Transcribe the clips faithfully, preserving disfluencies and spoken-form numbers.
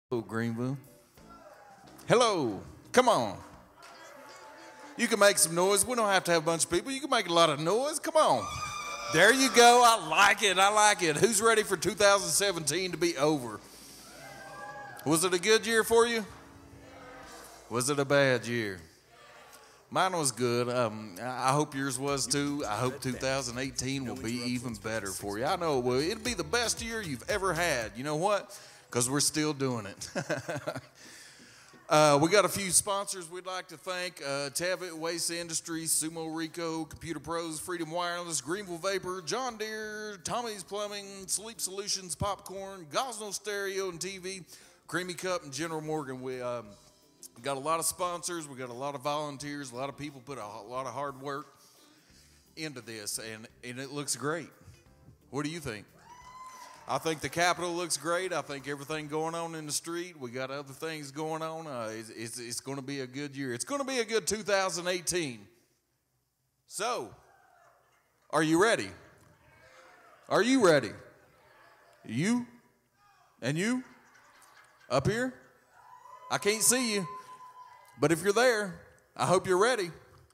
Hello, Greenville. Hello. Come on. You can make some noise. We don't have to have a bunch of people. You can make a lot of noise. Come on. There you go. I like it. I like it. Who's ready for two thousand seventeen to be over? Was it a good year for you? Was it a bad year? Mine was good. Um, I hope yours was too. I hope two thousand eighteen will be even better for you. I know it will. It'll be the best year you've ever had. You know what? Because we're still doing it. uh, we got a few sponsors we'd like to thank. Uh, Tavitt, Waste Industries, Sumo Rico, Computer Pros, Freedom Wireless, Greenville Vapor, John Deere, Tommy's Plumbing, Sleep Solutions, Popcorn, Gosnell Stereo and T V, Creamy Cup, and General Morgan. We um, got a lot of sponsors. We got a lot of volunteers. A lot of people put a, a lot of hard work into this, and, and it looks great. What do you think? I think the Capitol looks great. I think everything going on in the street. We got other things going on. Uh, it's it's, it's going to be a good year. It's going to be a good two thousand eighteen. So, are you ready? Are you ready? You? And you? Up here? I can't see you. But if you're there, I hope you're ready.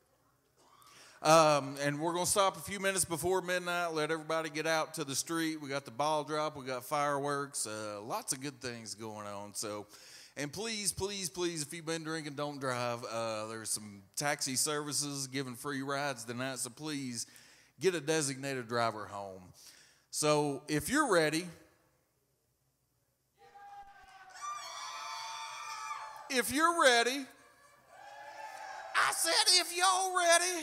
Um, and we're going to stop a few minutes before midnight, let everybody get out to the street. We got the ball drop, we got fireworks, uh, lots of good things going on. So, and please, please, please, if you've been drinking, don't drive. Uh, there's some taxi services giving free rides tonight, so please get a designated driver home. So, if you're ready, if you're ready, I said, if y'all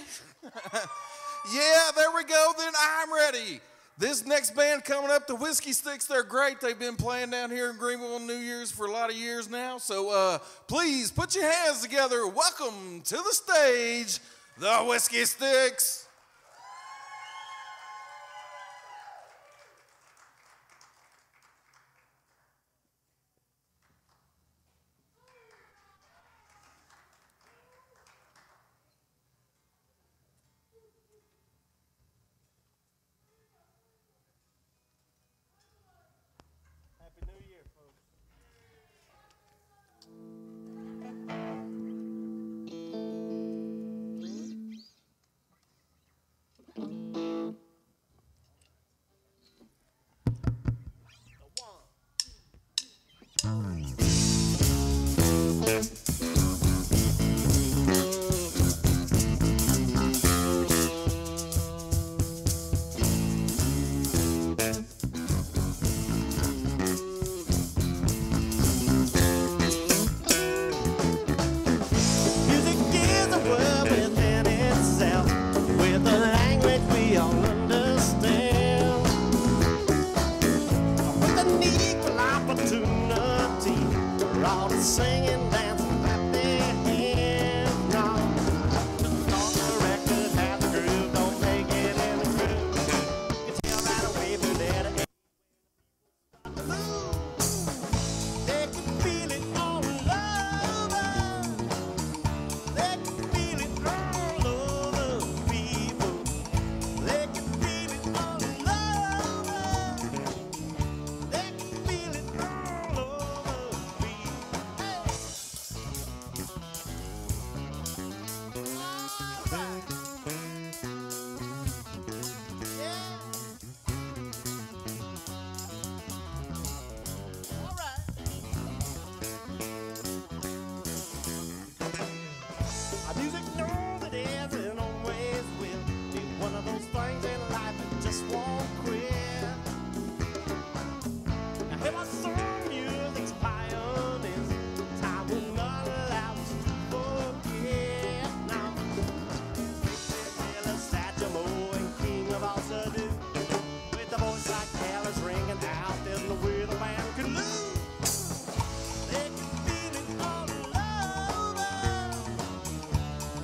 ready, yeah, there we go, then I'm ready. This next band coming up, the Whiskey Sticks, they're great. They've been playing down here in Greenville on New Year's for a lot of years now. So uh, please put your hands together. Welcome to the stage, the Whiskey Sticks.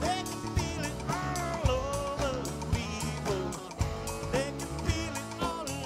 All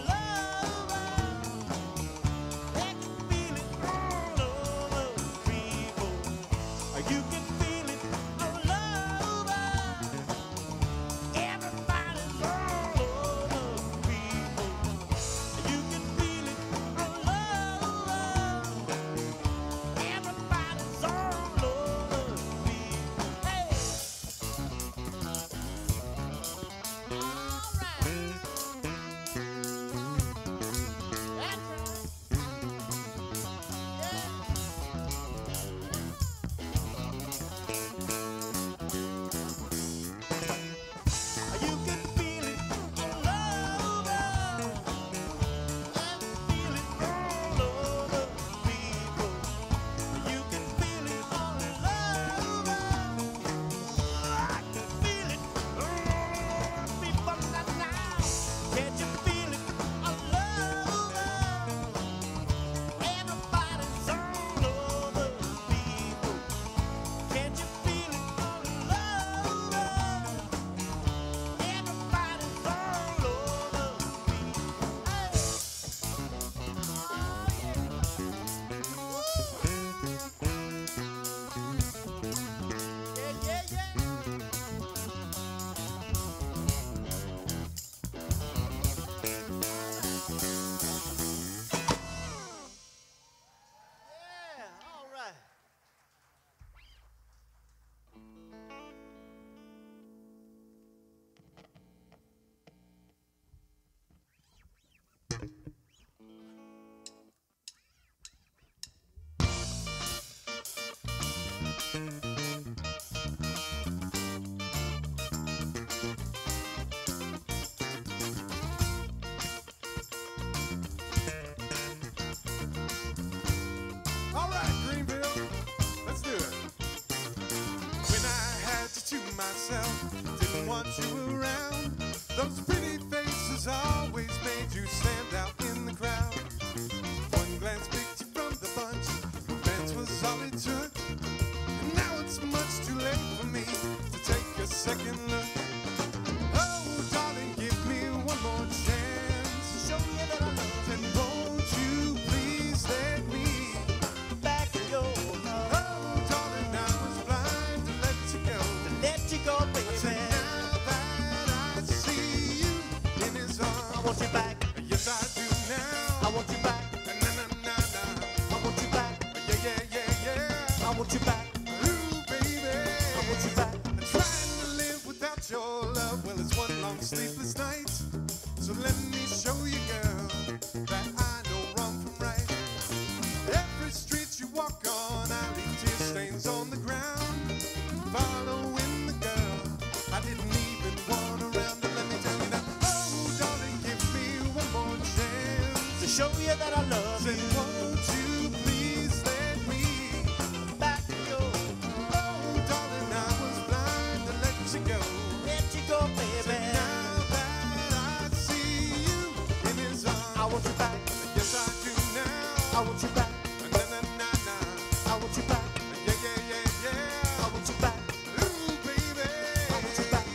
I want you back. Yes, I do now. I want you back. Na na na na. I want you back. Yeah, yeah, yeah, yeah. I want you back. Ooh, baby. I want you back. Trying to live without your love, well, it's one long sleepless night. So let me show you, girl, that I know wrong from right. Every street you walk on, I leave tear stains on the ground. Following the girl I didn't even want around. And let me tell you now, oh, darling, give me one more chance To show you that I love Say, you. won't you please let me Back to go. Oh, darling, I was blind to let you go. Let you go, baby. Now that I see you in his arms, I want you back. yes, I do now. I want you back. Na na na na. I want you back. Yeah, yeah, yeah, yeah. I want you back. Ooh, baby. I want you back.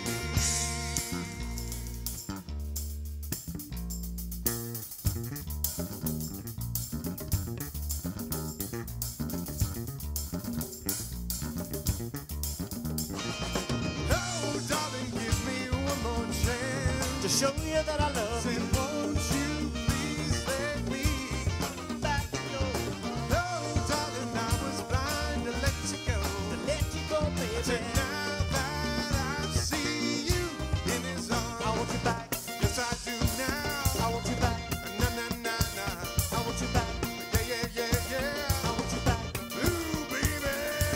Oh, darling, give me one more chance. To show you that I love Say, you. won't you please let me? Back to go. Oh, darling, I was blind to let you go. To let you go, baby. Say, now that I see you in his arms, I want you back. yes, I do now. I want you back. Na na na na. I want you back. Yeah, yeah, yeah, yeah. I want you back. Ooh, baby.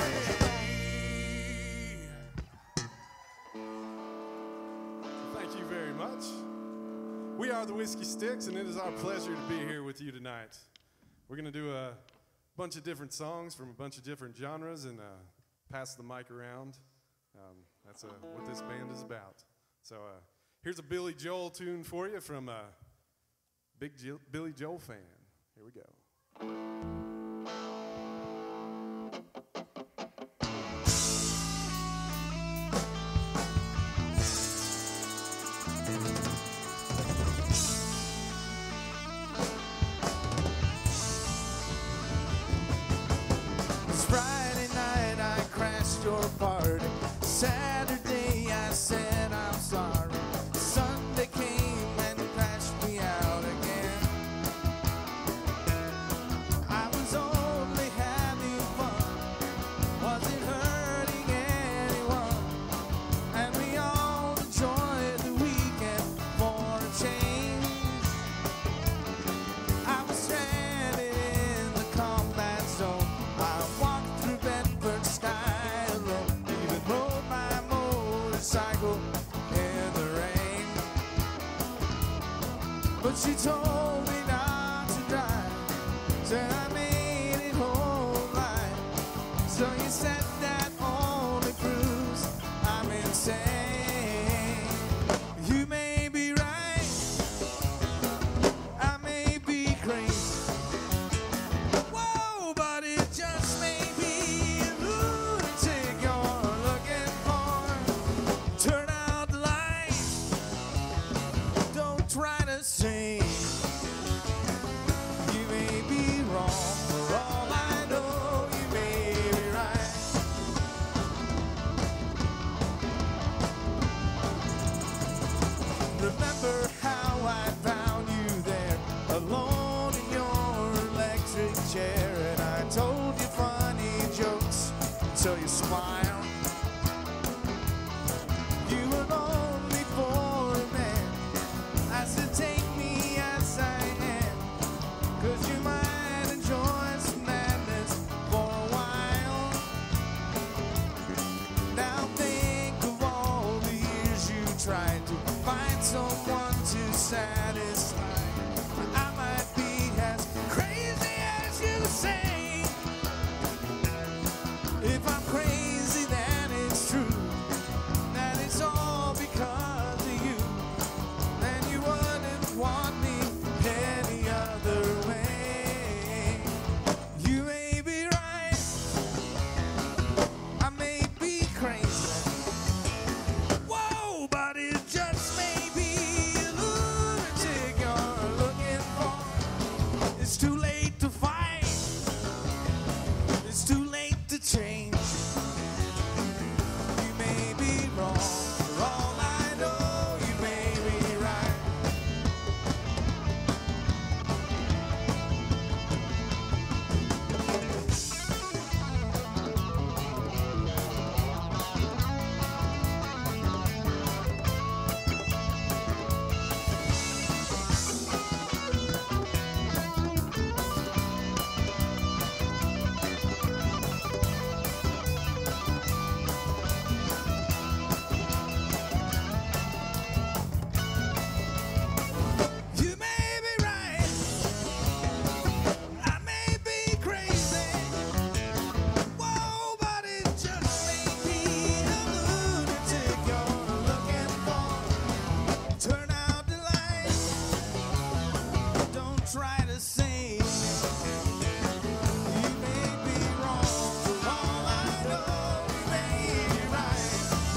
Thank you very much. We are the Whiskey Sticks, and it is our pleasure to be here with you tonight. We're going to do a bunch of different songs from a bunch of different genres and uh, pass the mic around. Um, that's uh, what this band is about. So uh, here's a Billy Joel tune for you from a big Gil- Billy Joel fan. Here we go. It's Friday night, I crashed your party. Saturday, I said I'm sorry. Sunday came and crashed me out again. I was only having fun, wasn't hurting anyone. And we all enjoyed the weekend for a change. I was stranded in the combat zone. I walked through Bedford sky alone. Even rode my motorcycle in the rain. But she told me not to drive. Said I made it home right. So you said that only proves I'm insane. You may be right. I may be crazy. Whoa, but it just may be a lunatic you're looking for. Turn out the lights. Don't try to sing. You may be wrong. For all I know, you may be right. Remember how I found you there, alone in your electric chair, and I told you funny jokes until you smiled. You were only for a man. I said, take me as I am, 'cause you might enjoy some madness for a while. Now think of all the years you tried to find someone to satisfy. I might be as crazy as you say. If I'm crazy, then it's true that it's all because of you. Then you wouldn't want me any other way. You may be right. I may be crazy. Whoa, but it just may be a lunatic you're looking for. It's too late to fight. It's too late to change. You may be wrong. For all I know, you may be right. try to save me. You may be wrong, for all I know, you may be right.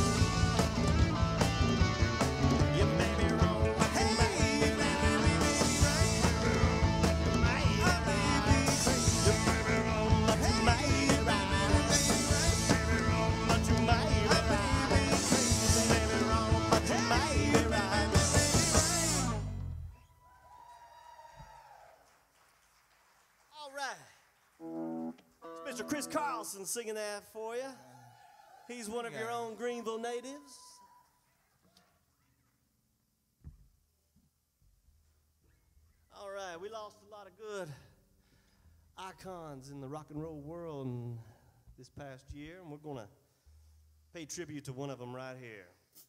You may be wrong, but you may be right. I may be crazy. You may be wrong, but you may be right. But you may be right. You may be wrong, but you may be right. All right. It's Mister Chris Carlson singing that for you. He's one of your own Greenville natives. All right, we lost a lot of good icons in the rock and roll world in this past year, and we're going to pay tribute to one of them right here.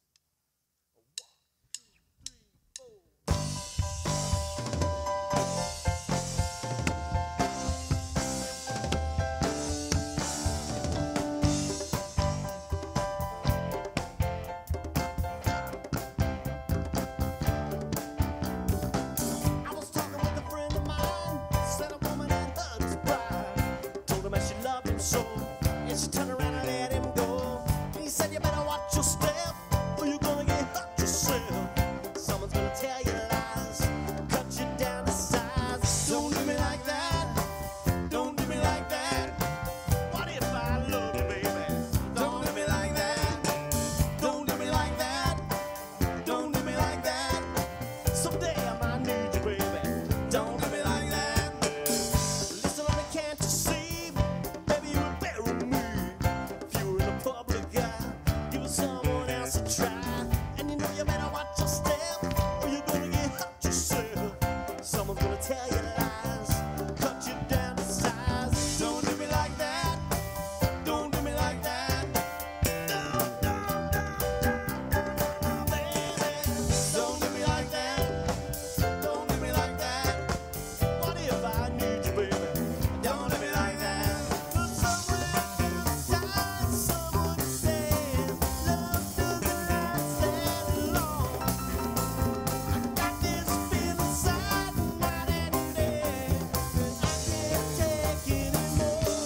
I was talking with a friend of mine, said a woman had hugged his bride, told him that she loved him so, and she turned around and let him go. And he said, you better watch your step, or you're gonna get hurt yourself. Someone's gonna tell you lies, cut you down to size. Don't do me like that, don't do me like that. What if I love you, baby? Don't do me like that, don't do me like that, don't do me like that. Someday I might need you, baby. Don't do me like that. Listen, honey, can't you see? Baby, you would bury me if you were in a public eye. Give someone else a try, and you know you better watch your step, or you're gonna get hurt yourself. Someone's gonna tell you lies, cut you down to size. Don't do me like that. Don't do me like that. Don't, don't, don't, don't, baby. Don't do me like that. Don't do me like that. What if I need you, baby? Don't do me like that. 'Cause somewhere inside, someone said, love doesn't last that long. I got this feeling inside, night and day, and I can't take it anymore.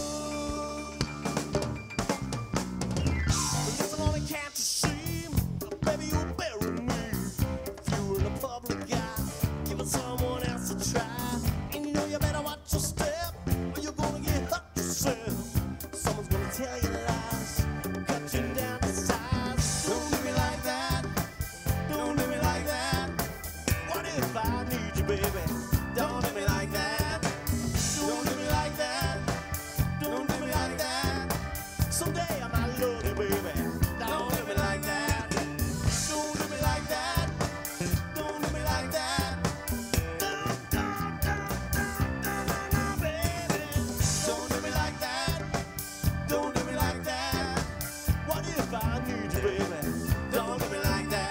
Listen, honey, can't you see? Baby, you'll bury me if you were in a public eye. Give it someone else a try, and you know you better watch your step, or you're gonna get hurt yourself. Someone's gonna tell you lies, cut you down to size. Don't do me like that. Don't do me like that. What if I need you, baby? Don't do me like that. Don't do me like that. Don't do me like that. Someday I might love you, baby. Don't do me like that. Don't do me like that. Don't do me like that. Don't, don't, don't, don't, don't, don't, baby. Don't do me like that. Don't do me like that. What if I need you, baby? Don't do me like that.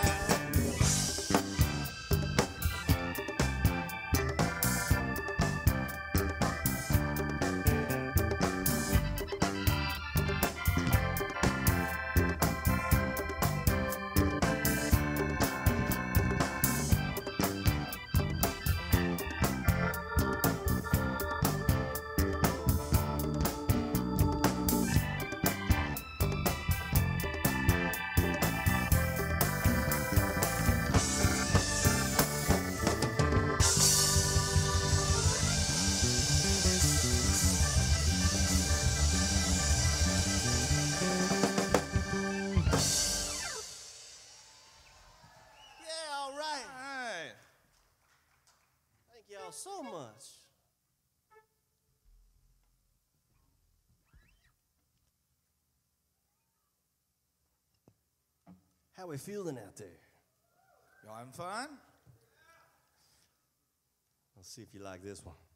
Yeah, all right. All right. Thank y'all so much. How we feeling out there? You having fun? Let's see if you like this one.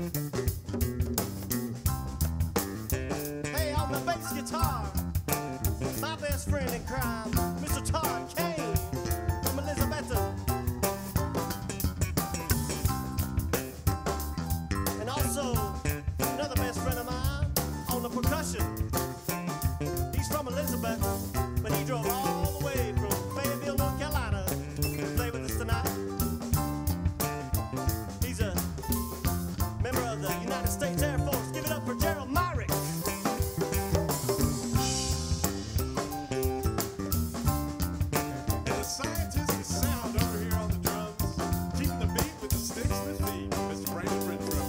Hey, on the bass guitar, my best friend in crime, Mister Todd Kane from Elizabeth. And also, another best friend of mine on the percussion. He's from Elizabeth, but he drove all the way from Fayetteville, North Carolina to play with us tonight. He's a member of the United States Air Force. Give it up for Gerald Myrick. And the scientist of sound over here on the drums, keeping the beat with the sticks and the feet, Mister Brandon Renfro.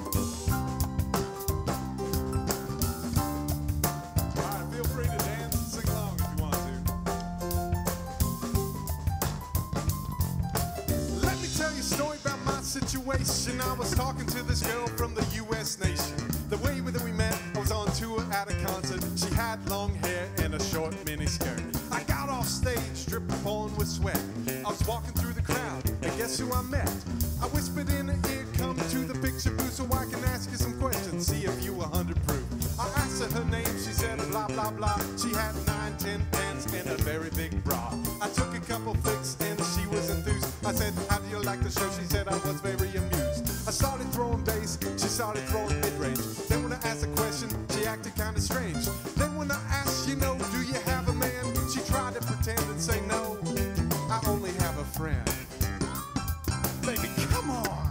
All right, feel free to dance and sing along if you want to. Let me tell you a story about my situation. I was talking to this girl from the U S nation. The way that we met, I was on tour at a concert. She had long hair and a short mini skirt. I got off stage, dripping pouring with sweat. I was walking through the crowd, and guess who I met? I whispered in her ear, come to the picture booth so I can ask you some questions, see if you a hundred proof. I asked her her name, she said blah blah blah. She had nine, ten pants and a very big bra. I took a couple flicks and she was enthused. I said, how do you like the show? She said I was very amused. I started throwing bass, she started throwing mid-range. Then when I asked a question, she acted kinda strange. Then when I asked, you know, do you have a man? She tried to pretend and say no, I only have a friend. Baby, come on.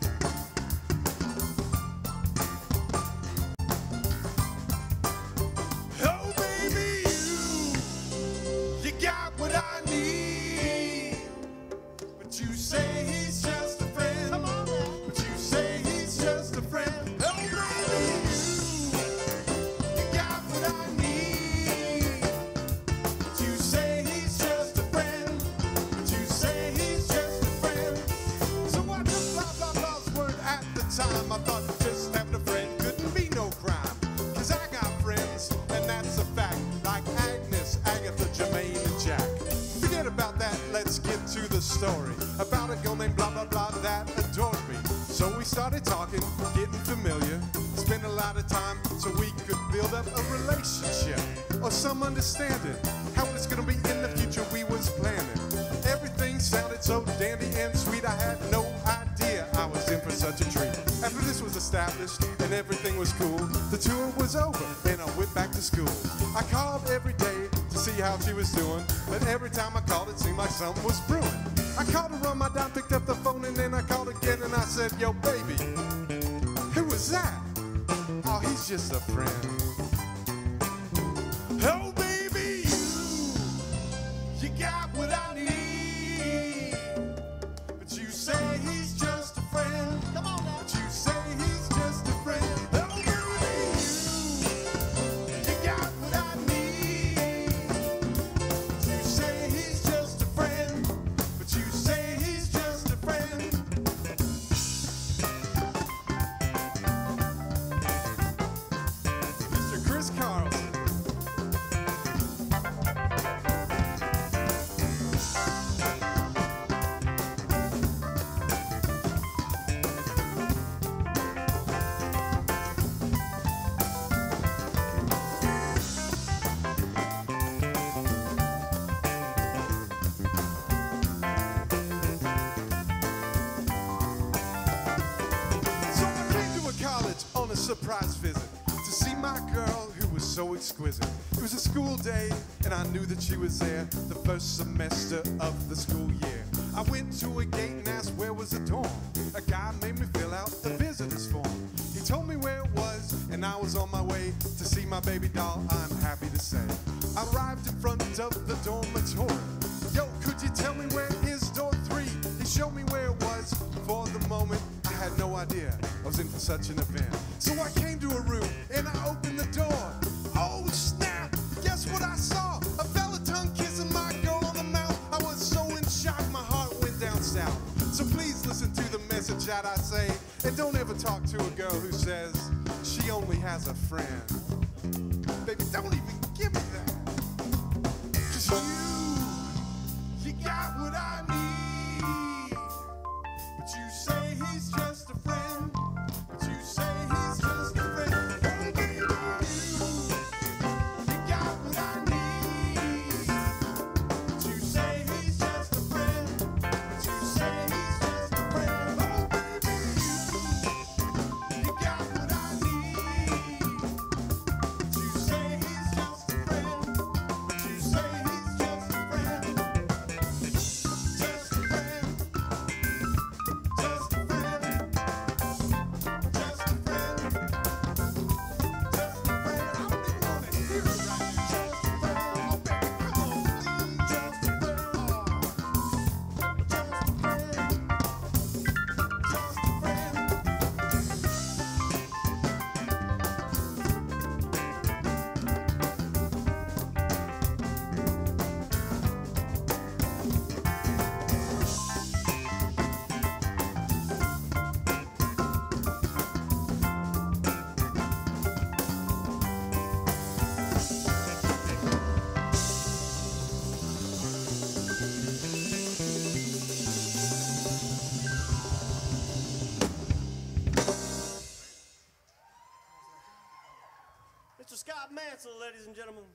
Oh, baby, you, you got what I need. But you say he's just a friend. Come on now. But you say he's just a friend. Oh, baby, you, you got what I need. But you say he's just a friend. But you say he's just a friend. So I took blah blah blah's word at the time. I thought just having a friend couldn't be no crime. Cause I got friends, and that's a fact. Like Agnes, Agatha, Jermaine, and Jack. Forget about that, let's get to the story. About a girl named blah blah blah that adored me. So we started talking, getting familiar. Spent a lot of time so we could build up a relationship. Or some understanding. How it's gonna be in the future we was planning. Everything sounded so dandy and sweet. I had no idea I was in for such a treat. After this was established and everything was cool, the tour was over and I went back to school. I called every day to see how she was doing, but every time I called it seemed like something was brewing. I called her on my dime, picked up the phone, and then I called again and I said, yo baby, who was that? Oh, he's just a friend. Oh baby, you, you got what I need. But you say he's just a friend. Come on now. But you say he's just a friend. Oh baby, you, you got what I need. But you say he's just a friend. But you say he's just a friend. Mister Chris Carlson. So I came to a college on a surprise visit to see my girl who was so exquisite. It was a school day and I knew that she was there the first semester of the school year. I went to a gate and asked where was the dorm. A guy made me fill out the visitor's form. He told me where it was and I was on my way to see my baby doll, I'm happy to say. I arrived in front of the dormitory. Yo, could you tell me where is door three? He showed me where it was. For the moment, I had no idea I was in for such an event. So I came to a room and I opened the door. Oh snap! Guess what I saw? A fella tongue kissing my girl on the mouth. I was so in shock, my heart went down south. So please listen to the message that I say, and don't ever talk to a girl who says she only has a friend. Baby, don't even give me that. Cause you, you got what I need. But you say he's just a friend. But you Scott Mansell, ladies and gentlemen.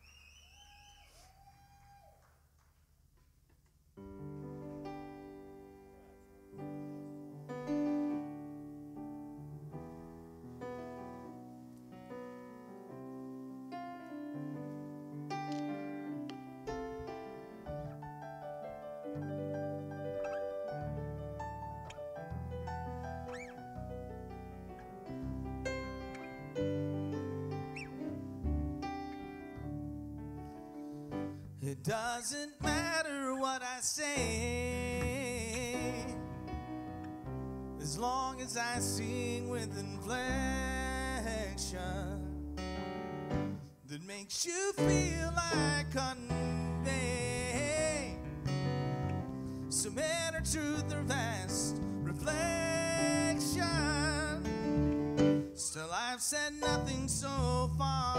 It doesn't matter what I say, as long as I sing with inflection that makes you feel I convey some inner truth or vast reflection. Still, I've said nothing so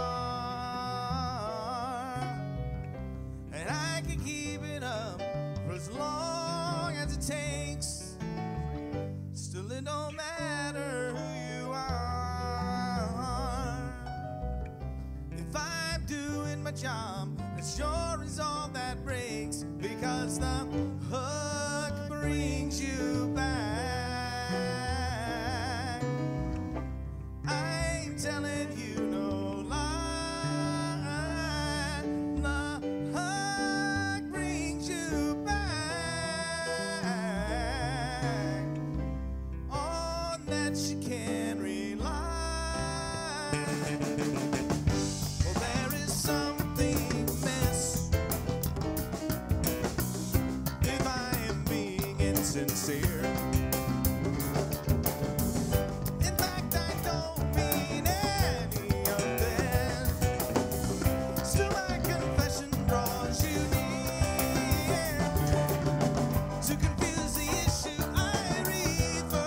far, and I can keep it up for as long as it takes. Still, it don't matter who you are. If I'm doing my job, it sure is all that breaks, because the hook brings you back. I'm telling you no lie. She can rely. Well, there is something amiss if I am being insincere. In fact, I don't mean any of this. Still, my confession draws you near to confuse the issue I refer.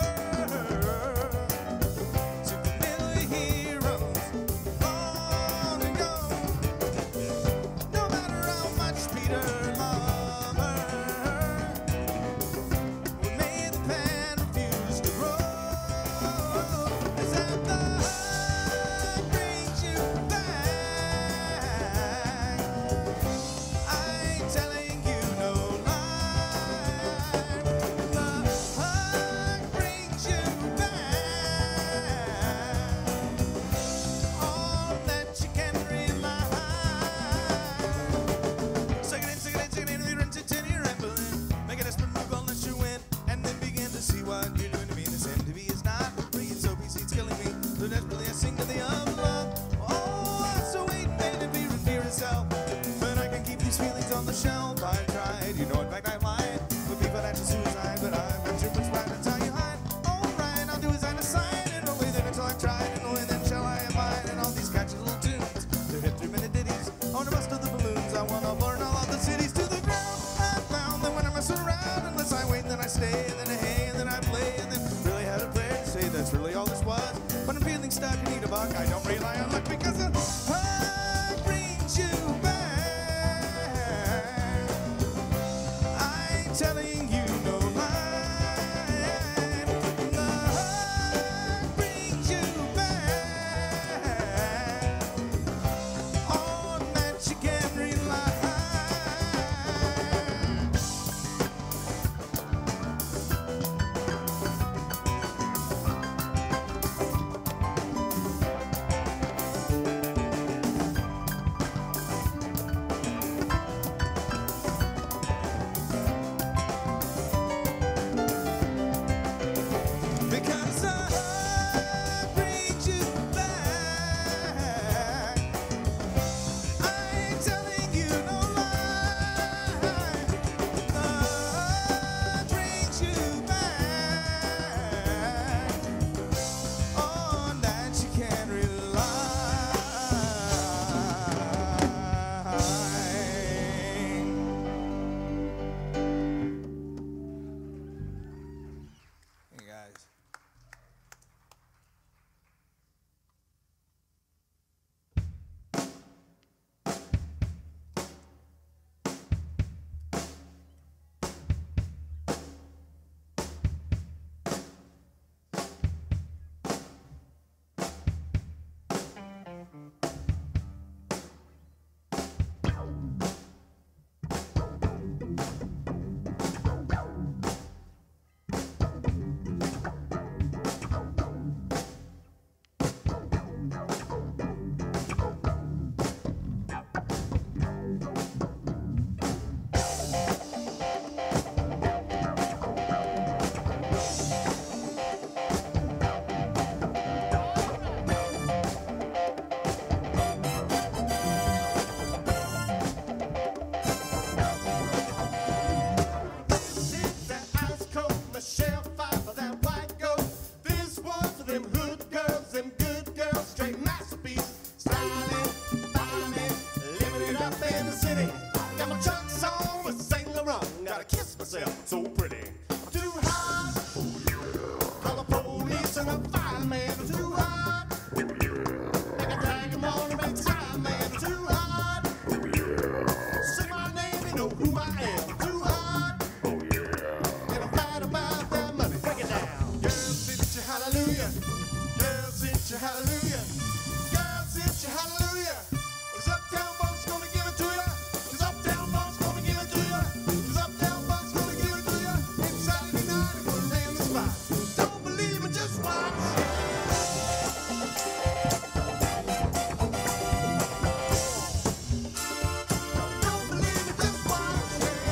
I don't rely on luck because the heart brings you back. I'm telling you no lie. The heart brings you back. On that you can rely. sit your hallelujah. Girls, sit your hallelujah. 'Cause uptown folks gonna give it to ya. 'Cause uptown folks gonna give it to ya. 'Cause uptown folks gonna give it to ya. It's Saturday night and we're in the spot. Don't believe me, just watch. Don't believe me, just watch.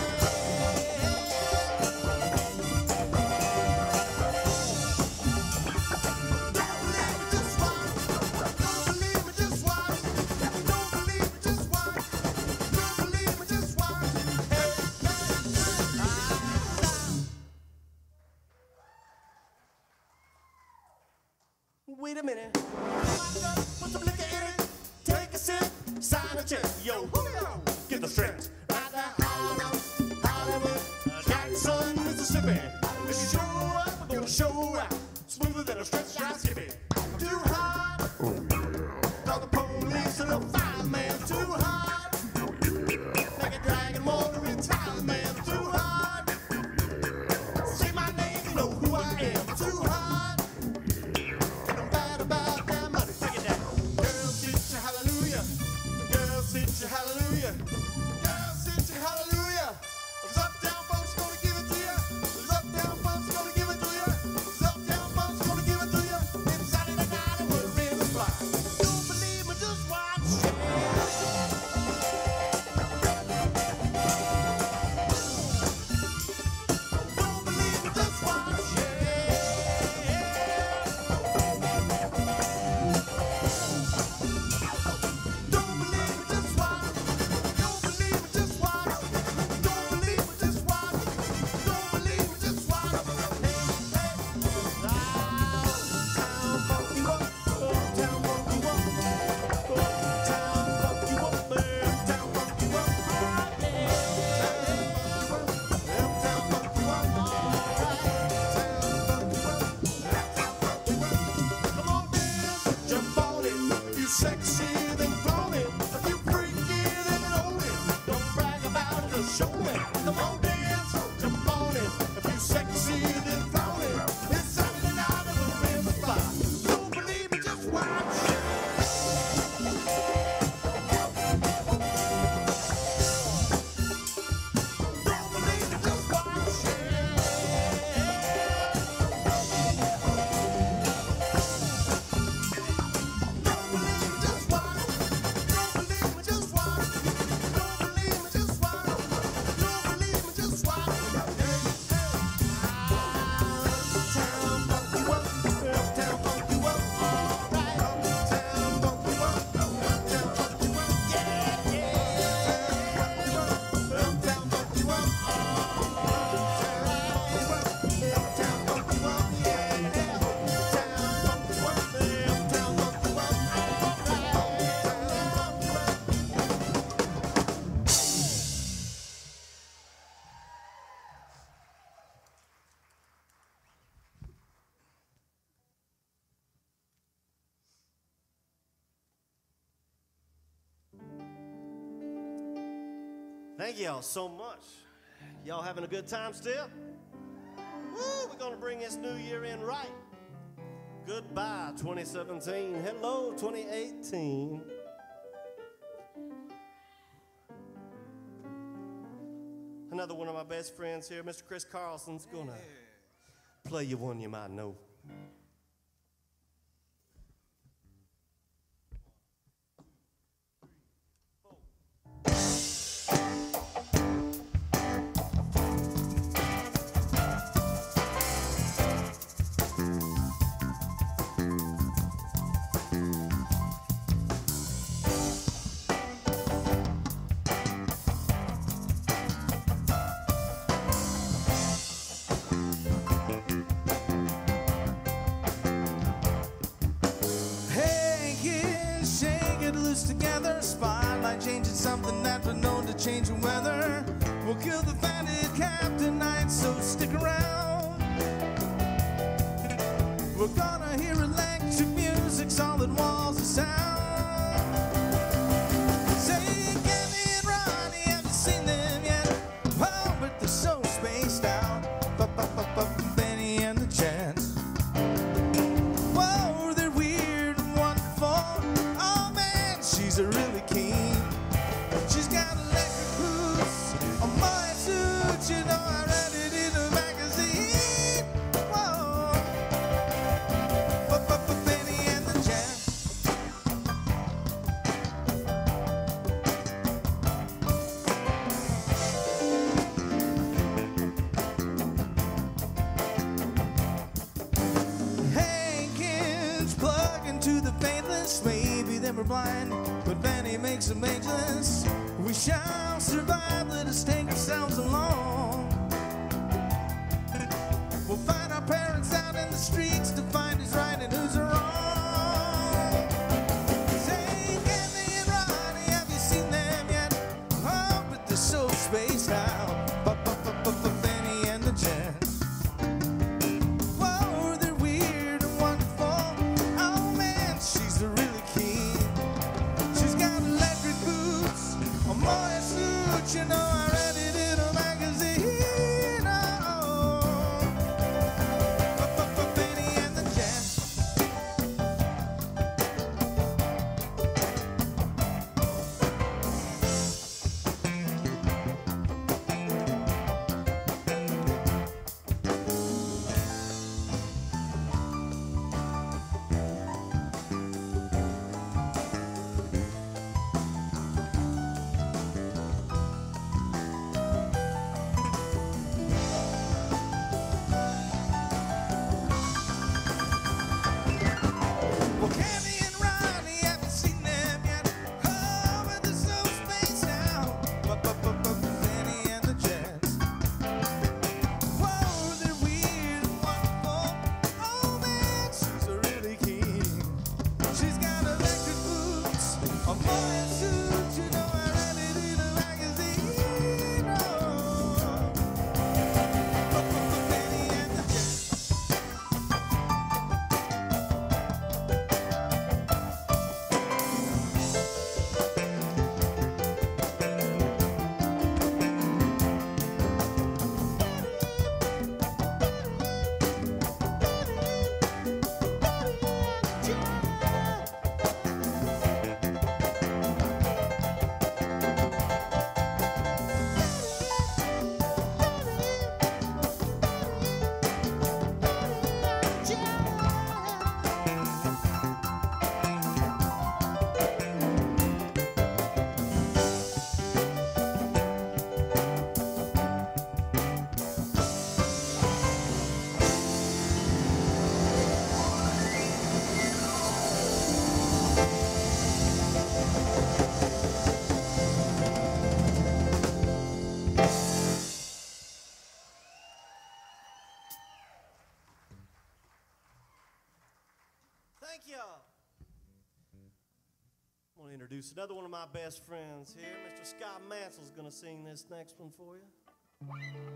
Wait a minute. Put some liquor in it. Take a sip. Sign a check. Yo, Julio, get the stretch. Right now, Harlem, Hollywood, Jackson, Mississippi. If you show up, we're gonna show out. Smoother than a stretch shot skippy. Too hot. Call the police and the fireman. Too hot. Like a dragon motor in Thailand. Too hot. Say my name, you know who I am. Too hot. Hallelujah. Girls, sit your hallelujah. 'Cause uptown folks gonna give it to ya. 'Cause uptown folks gonna give it to ya. 'Cause uptown folks gonna give it to ya. It's Saturday night and we're in the spot. Don't believe me, just watch. Don't believe me, just watch. Don't believe me, just watch. Don't believe me, just watch. Don't believe me, just watch. Don't believe me, just watch. Hey, hey. Uptown funk you up. Uptown funk you up. Uptown funk you up. Uptown funk you up. Uptown funk you up. Come on, dance, jump on it. You sexy, then flaunt it. If you freaky, then own it. Don't brag about it, just show it. Come on, dance, jump on it. If you sexy, then flaunt it. It's Saturday night and we're in the spot. Don't believe me, just watch. Don't believe me, just watch. Don't believe me, just watch. Don't believe me, just watch. Don't believe me, just watch. Don't believe me, just watch. Hey, hey. Uptown funk you up. Uptown funk you up. All right. Uptown funk you up. Uptown funk you up. Yeah, yeah. Uptown funk you up. Uptown funk you up. Yeah, yeah. Uptown funk you up. Uptown funk you up. Thank y'all so much. Y'all having a good time still? Woo, we're gonna bring this new year in right. Goodbye, twenty seventeen. Hello, twenty eighteen. Another one of my best friends here, Mister Chris Carlson's gonna play you one you might know. Hey kids, shake it loose together. Spotlight changing something that we're known to change the weather. We'll kill the fatted calf tonight, so stick around. We're gonna hear electric music, solid walls of sound. Say, Kenny and Ronnie, have you seen them yet? Oh, but they're so spaced out. Benny and the Chance. Whoa, they're weird. to the faithless, maybe they were blind, but Benny makes them ageless. We shall survive, let us take ourselves along. We'll find our parents out in the streets to find who's right and who's wrong. Say, Candy and Ronnie, have you seen them yet? Oh, but they're so spaced out. Benny and the Jets. Whoa, they're weird and wonderful. Oh man, she's really keen. She's got electric boots, a Moya suit, you know I read it in a magazine. Oh, Benny and the Jets. Well, Candy and Ronnie, have you seen them yet? Oh, but they're so spaced out. Benny and the Jets. Whoa, they're weird and wonderful. Oh man, she's really keen. She's got electric boots, a Moya suit, you know I read it in a magazine. Oh, Benny and the Jets. Thank y'all. I want to introduce another one of my best friends here. Mister Scott Mansell's going to sing this next one for you.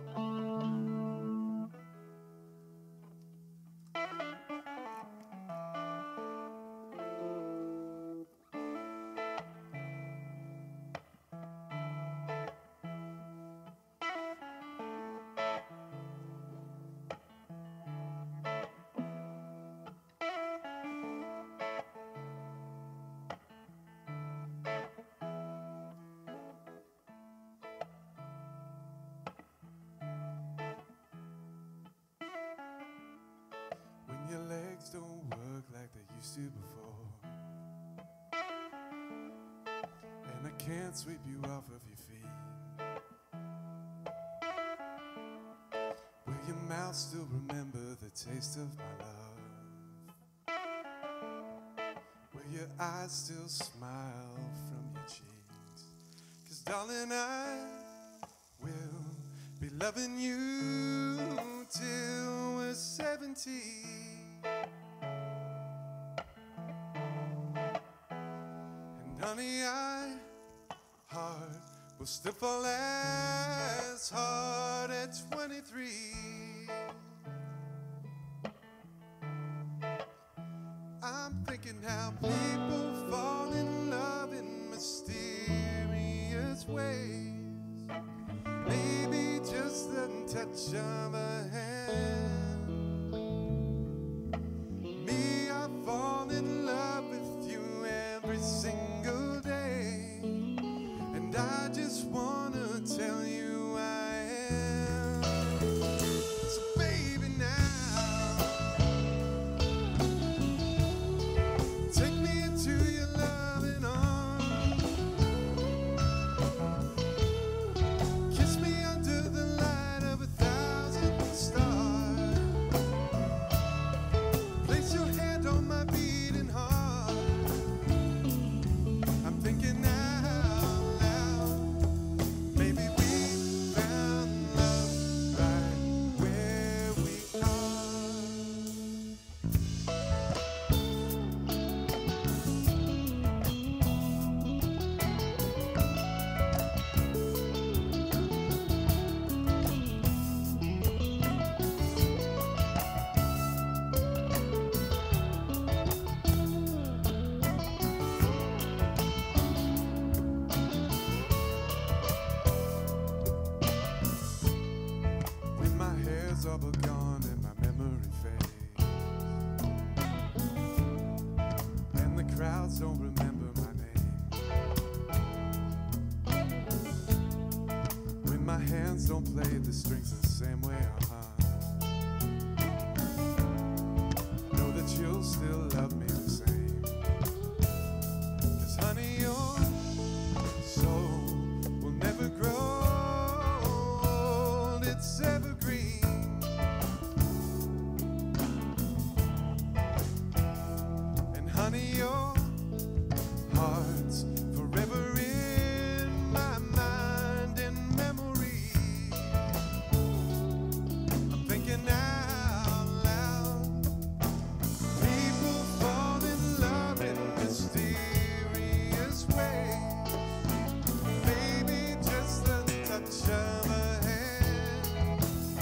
When your legs don't work like they used to before, and I can't sweep you off of your feet, will your mouth still remember the taste of my love? Will your eyes still smile from your cheeks? 'Cause darling, I will be loving you till we're seventy. And honey, I heart will still fall as hard at twenty-three. I'm thinking how people fall in love in mysterious ways. Maybe just the touch of a hand. Me, I fall in love with you every single day, and I just wanna tell you I am. So baby, now take me into your loving arms. Kiss me under the light of a thousand stars. words don't remember my name. When my hands don't play the strings the same way, uh-huh. Know that you'll still love me the same. 'Cause honey, your soul will never grow old. It's evergreen. Honey, your heart's forever in my mind and memory. I'm thinking out loud. People fall in love in mysterious ways. Maybe just the touch of a hand.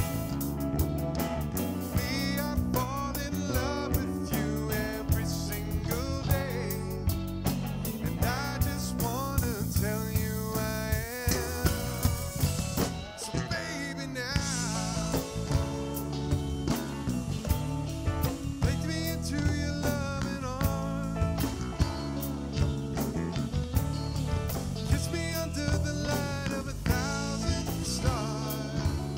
Me, I fall in love with you every single day. And I just wanna tell you I am. So baby, now take me into your loving arms. Kiss me under the light of a thousand stars.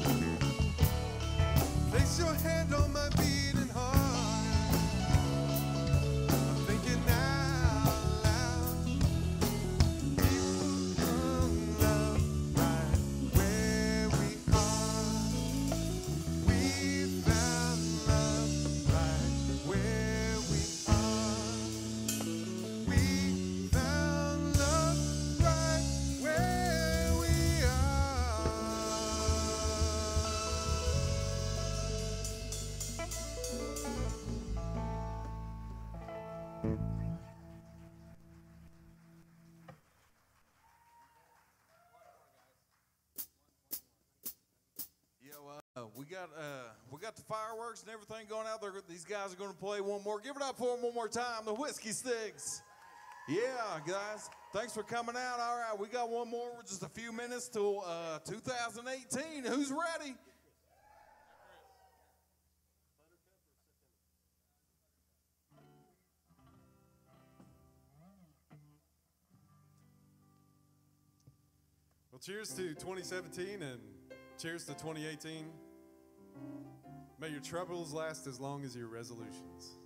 Place your hand on my beating heart. I'm thinking out loud. People found love right where we are. We found love right where we are. We found love right where we are. Yeah, well, uh, we got uh, we got the fireworks and everything going out there. These guys are going to play one more. Give it up for them one more time. The Whiskey Sticks. Yeah, guys. Thanks for coming out. All right, we got one more. We're just a few minutes till uh, two thousand eighteen. Who's ready? Well, cheers to twenty seventeen and cheers to twenty eighteen. May your troubles last as long as your resolutions.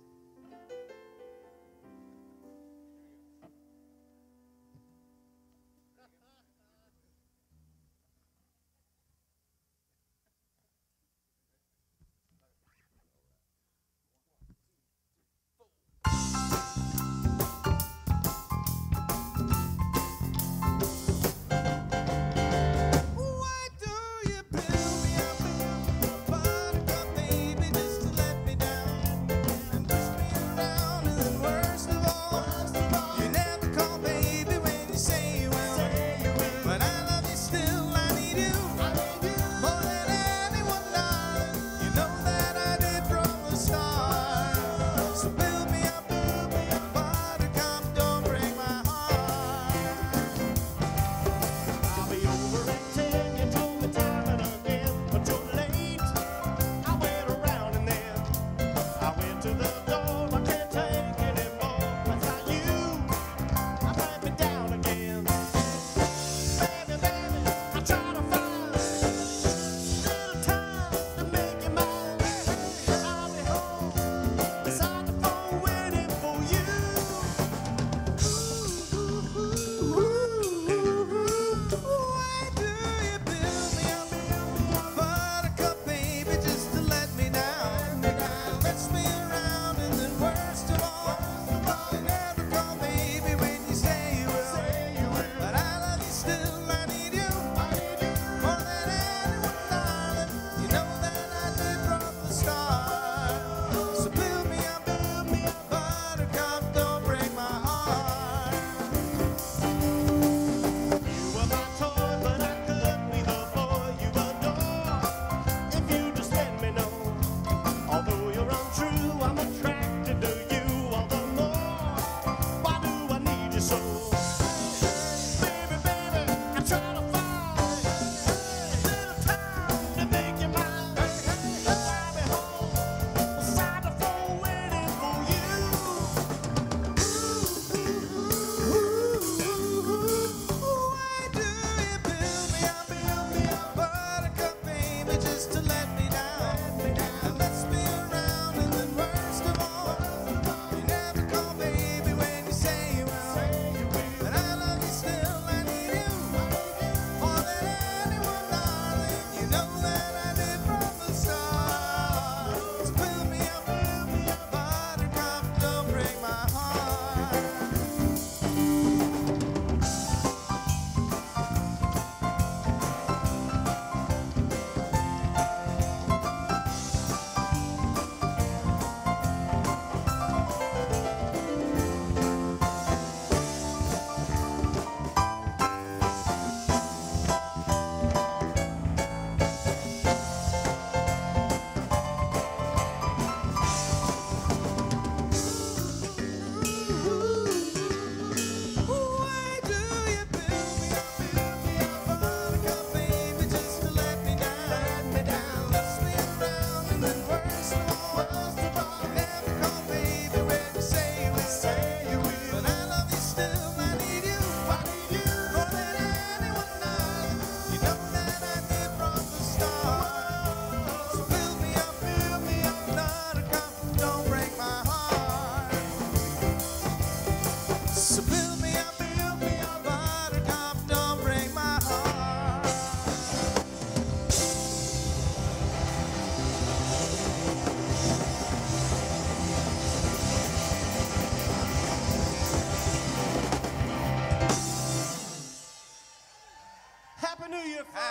Why do you build me up, buttercup baby, just to let me down and push me around? And then worst of all, you never call baby when you say you will. But I love you still, I need you more than anyone does. You know that I did from the start. So build me up, buttercup, don't break my heart. I'll be over at ten, you told me time and again, but you're late. I went around and then I went to the door, I can't take anymore. I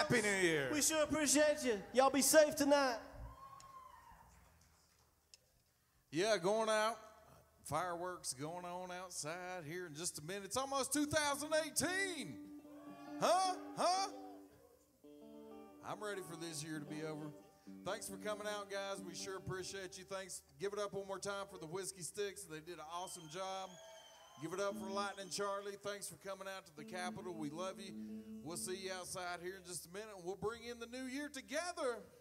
Happy New Year. We sure appreciate you. Y'all be safe tonight. Yeah, going out. Fireworks going on outside here in just a minute. It's almost two thousand eighteen. Huh? Huh? I'm ready for this year to be over. Thanks for coming out, guys. We sure appreciate you. Thanks. Give it up one more time for the Whiskey Sticks. They did an awesome job. Give it up for Lightning Charlie. Thanks for coming out to the Capitol. We love you. We'll see you outside here in just a minute. We'll bring in the new year together.